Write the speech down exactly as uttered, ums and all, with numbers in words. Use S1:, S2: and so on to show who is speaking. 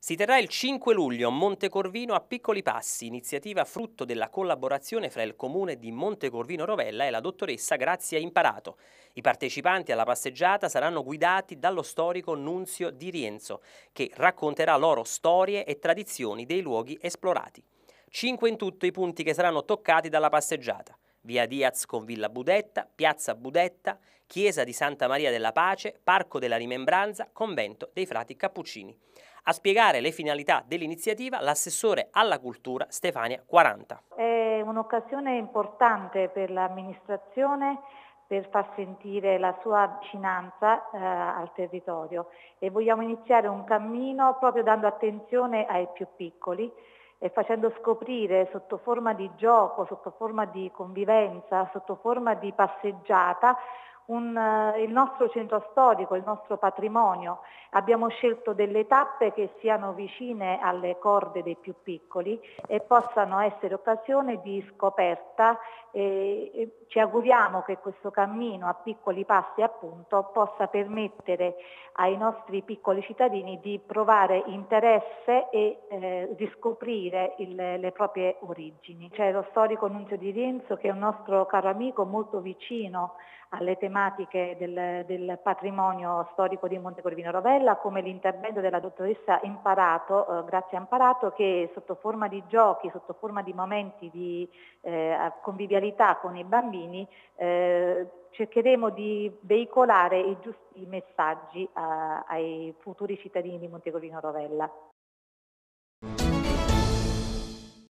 S1: Si terrà il cinque luglio a Montecorvino a piccoli passi, iniziativa frutto della collaborazione fra il comune di Montecorvino Rovella e la dottoressa Grazia Imparato. I partecipanti alla passeggiata saranno guidati dallo storico Nunzio Di Rienzo, che racconterà loro storie e tradizioni dei luoghi esplorati. Cinque in tutto i punti che saranno toccati dalla passeggiata: Via Diaz con Villa Budetta, Piazza Budetta, Chiesa di Santa Maria della Pace, Parco della Rimembranza, Convento dei Frati Cappuccini. A spiegare le finalità dell'iniziativa l'assessore alla cultura Stefania Quaranta.
S2: È un'occasione importante per l'amministrazione per far sentire la sua vicinanza eh, al territorio e vogliamo iniziare un cammino proprio dando attenzione ai più piccoli e facendo scoprire sotto forma di gioco, sotto forma di convivenza, sotto forma di passeggiata un, eh, il nostro centro storico, il nostro patrimonio. Abbiamo scelto delle tappe che siano vicine alle corde dei più piccoli e possano essere occasione di scoperta e, e ci auguriamo che questo cammino a piccoli passi appunto possa permettere ai nostri piccoli cittadini di provare interesse e eh, riscoprire il, le proprie origini. C'è lo storico Nunzio Di Rienzo che è un nostro caro amico molto vicino alle tematiche del, del patrimonio storico di Montecorvino Rovella, come l'intervento della dottoressa Imparato, eh, Grazia Imparato, che sotto forma di giochi, sotto forma di momenti di eh, convivialità con i bambini, eh, cercheremo di veicolare i giusti messaggi a, ai futuri cittadini di Montecorvino Rovella.